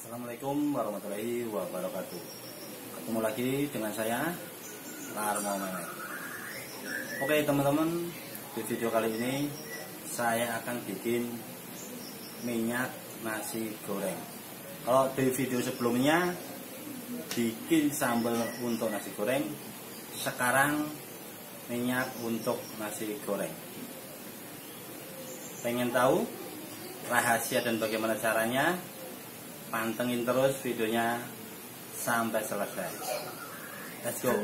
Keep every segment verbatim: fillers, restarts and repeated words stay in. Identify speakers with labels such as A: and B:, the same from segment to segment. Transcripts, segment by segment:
A: Assalamualaikum warahmatullahi wabarakatuh. Ketemu lagi dengan saya Larmo Memek. Oke teman-teman, di video kali ini saya akan bikin minyak nasi goreng. Kalau di video sebelumnya bikin sambal untuk nasi goreng, sekarang minyak untuk nasi goreng. Pengen tahu rahasia dan bagaimana caranya? Pantengin terus videonya sampai selesai. Let's go.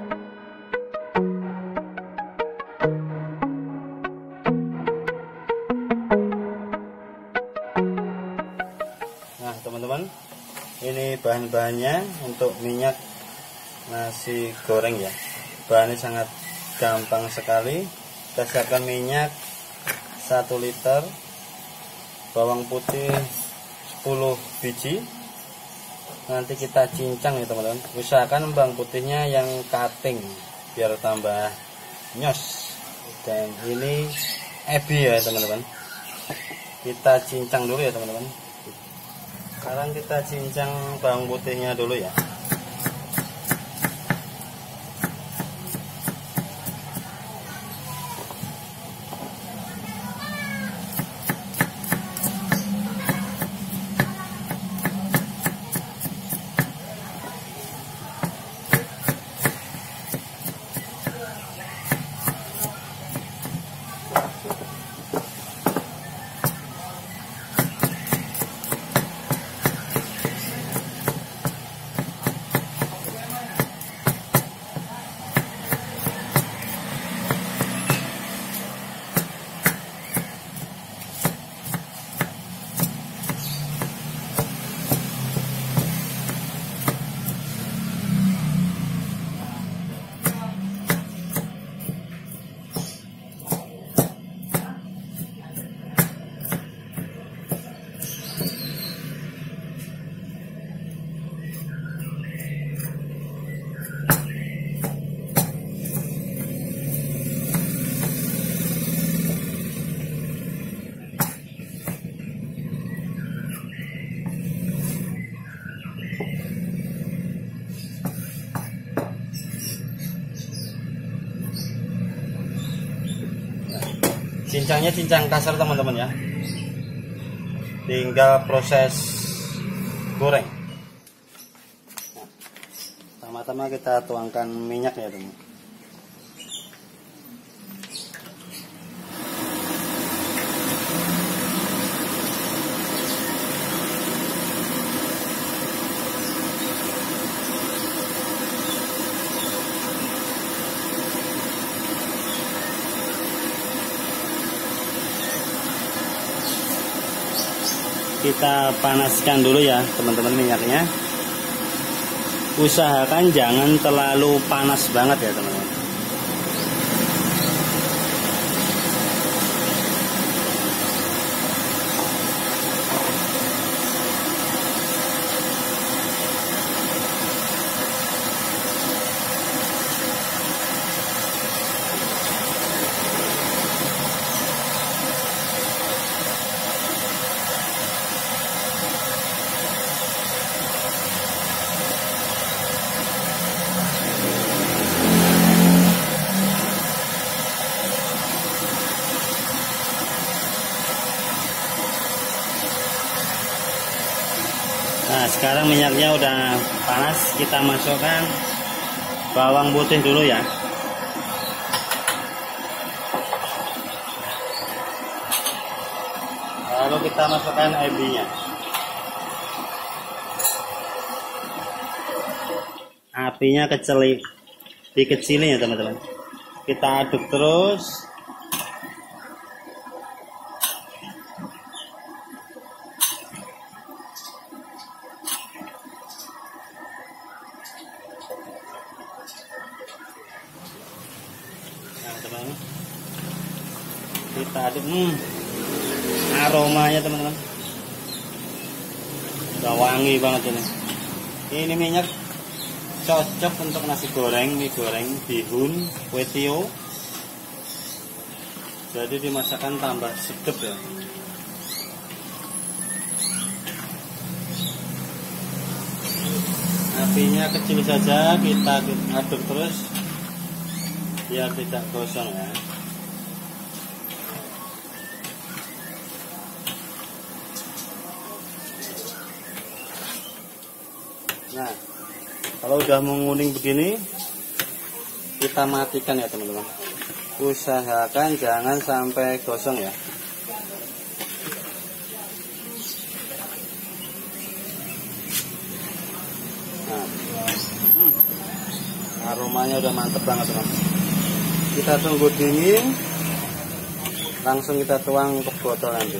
A: Nah teman-teman, ini bahan-bahannya untuk minyak nasi goreng ya. Bahannya sangat gampang sekali. Kita siapkan minyak satu liter, bawang putih sepuluh biji. Nanti kita cincang ya teman-teman. Usahakan bawang putihnya yang cutting biar tambah nyos. Dan ini ebi ya teman-teman. Kita cincang dulu ya teman-teman. Sekarang kita cincang bawang putihnya dulu ya. Cincangnya cincang kasar teman-teman ya. Tinggal proses goreng. Nah, pertama-tama kita tuangkan minyak ya teman. Kita panaskan dulu ya teman-teman minyaknya. Usahakan jangan terlalu panas banget ya teman-teman. Nah sekarang minyaknya udah panas, kita masukkan bawang putih dulu ya. Lalu kita masukkan ebinya. Apinya kecil, dikecilin ya teman-teman. Kita aduk terus. Teman-teman, kita aduk. hmm, aromanya teman-teman udah wangi banget ini. Ini minyak cocok untuk nasi goreng, mie goreng, bihun, kue tio. Jadi dimasakkan tambah sedap ya. apinya kecil saja, kita aduk terus biar tidak gosong ya. Nah, kalau udah menguning begini, kita matikan ya teman-teman. Usahakan jangan sampai gosong ya. Nah, hmm, aromanya udah mantep banget teman. Kita tunggu dingin, langsung kita tuang ke botol nanti.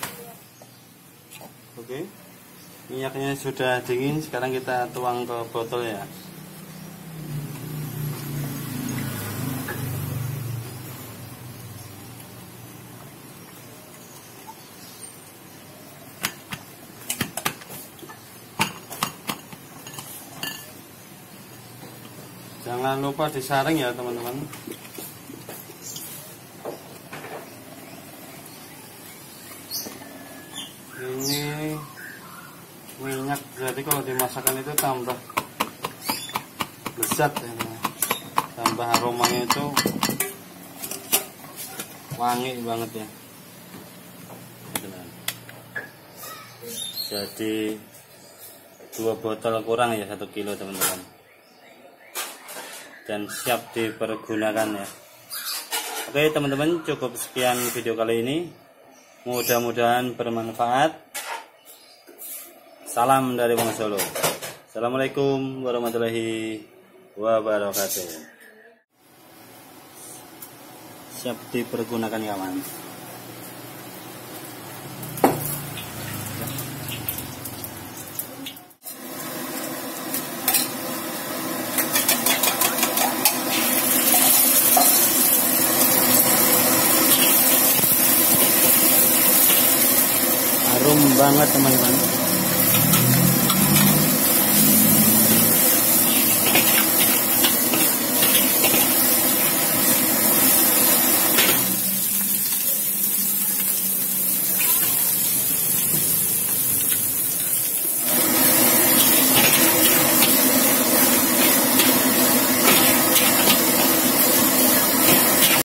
A: Oke, minyaknya sudah dingin, sekarang kita tuang ke botol ya. Jangan lupa disaring ya teman-teman. Ini minyak, berarti kalau dimasakkan itu tambah lezat ya, tambah aromanya itu wangi banget ya. Jadi dua botol kurang ya, satu kilo teman-teman, dan siap dipergunakan ya. Oke teman-teman, cukup sekian video kali ini, mudah-mudahan bermanfaat. Salam dari Bang Solo. Assalamualaikum warahmatullahi wabarakatuh. Siap dipergunakan kawan. Harum banget teman-teman.